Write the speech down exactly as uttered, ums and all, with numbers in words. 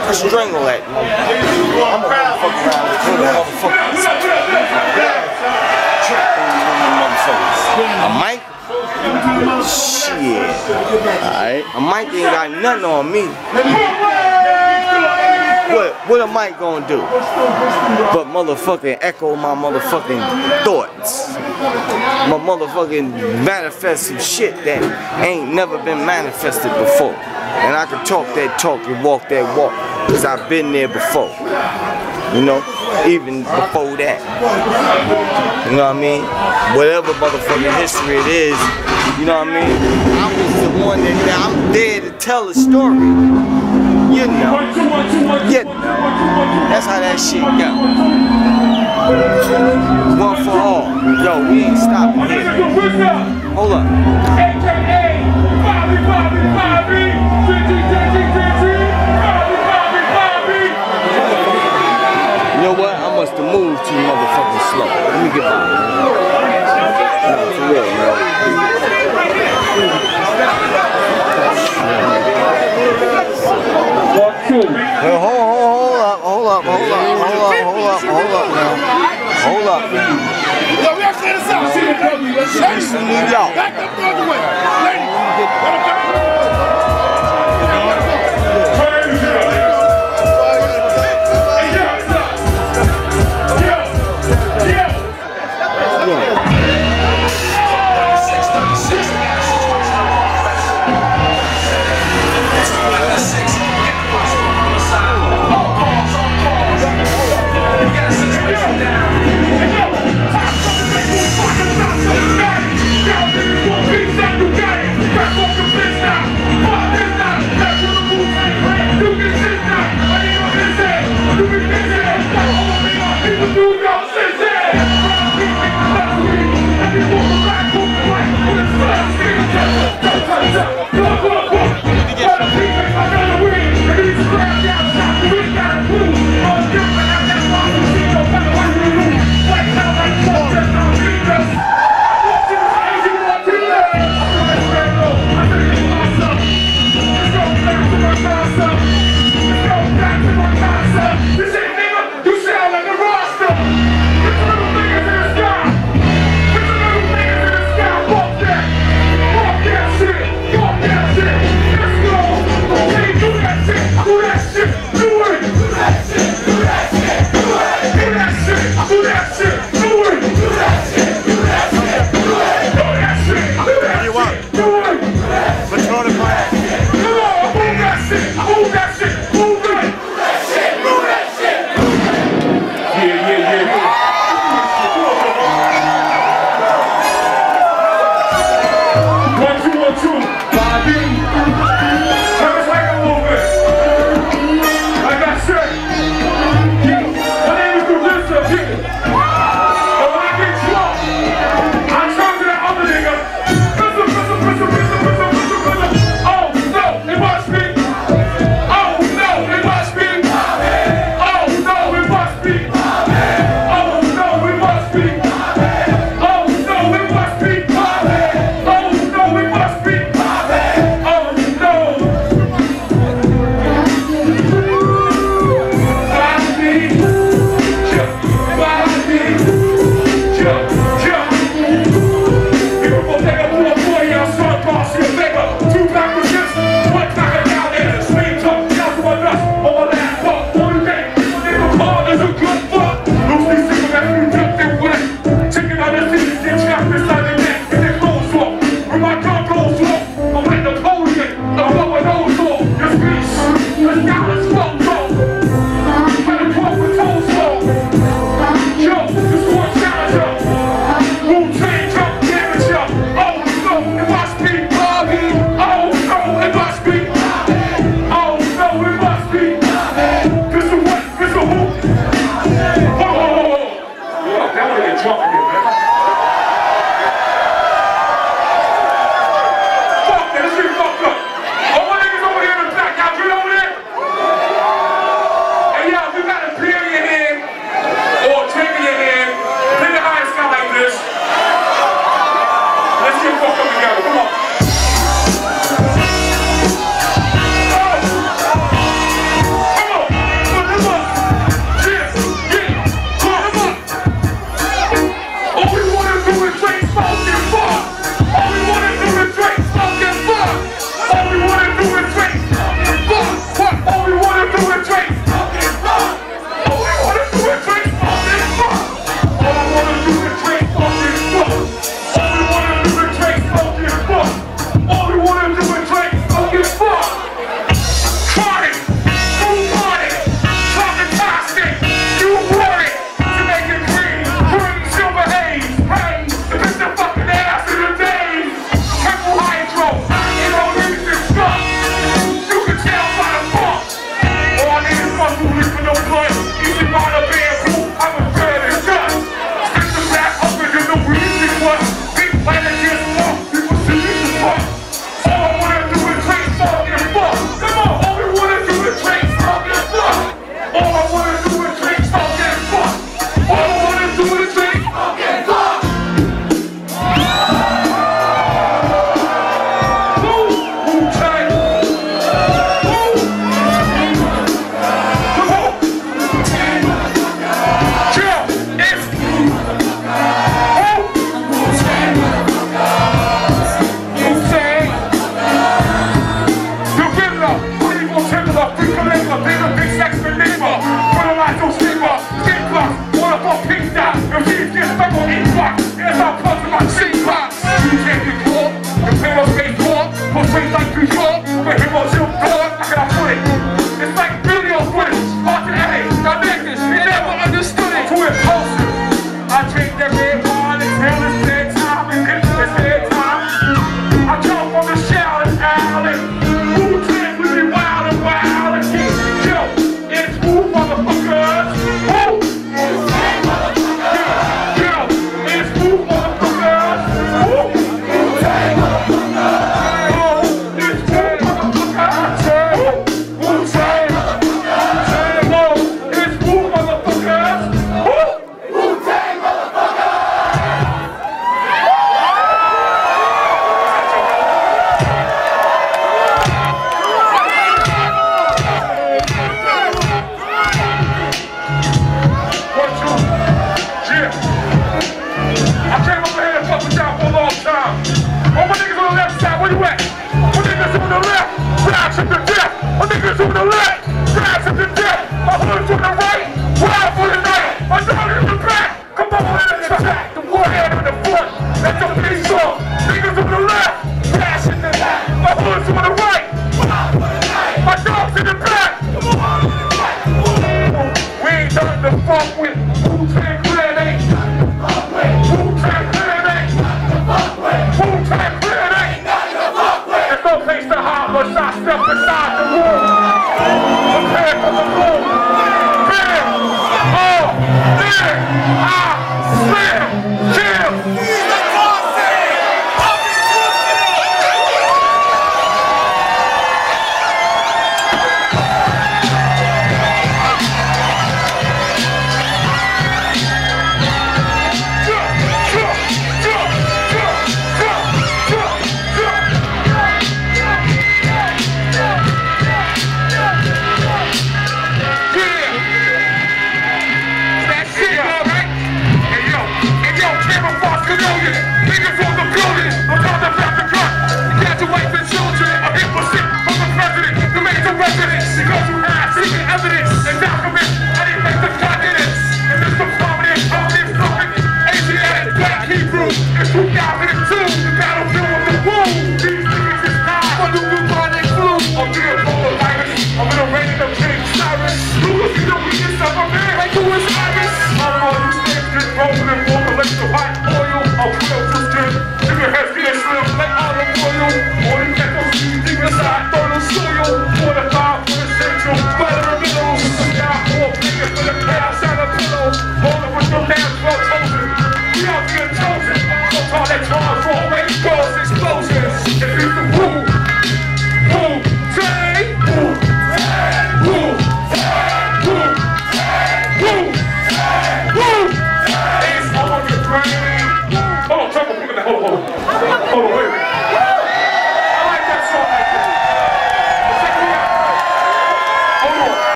I strangle that. I'm a motherfucker around with two motherfuckers. A mic? Shit. Alright. A mic ain't got nothing on me. What, what a mic gonna do? But motherfucking echo my motherfucking thoughts. My motherfucking manifest some shit that ain't never been manifested before. And I can talk that talk and walk that walk, because I've been there before. You know, even before that. You know what I mean? Whatever motherfucking history it is, you know what I mean? I was the one that, I'm there to tell a story. You know. Yeah. That's how that shit go. One for all. Yo, we ain't stopping here. Hold up. You know what? I must have moved too motherfucking slow. Let me get by. No, for real, man. Well, hold, hold, hold up, hold up, hold up, hold up, hold up, hold up, man. Hold up, man. Yo, we gotta clear this out. See the W. Let's New York. Back up the other way.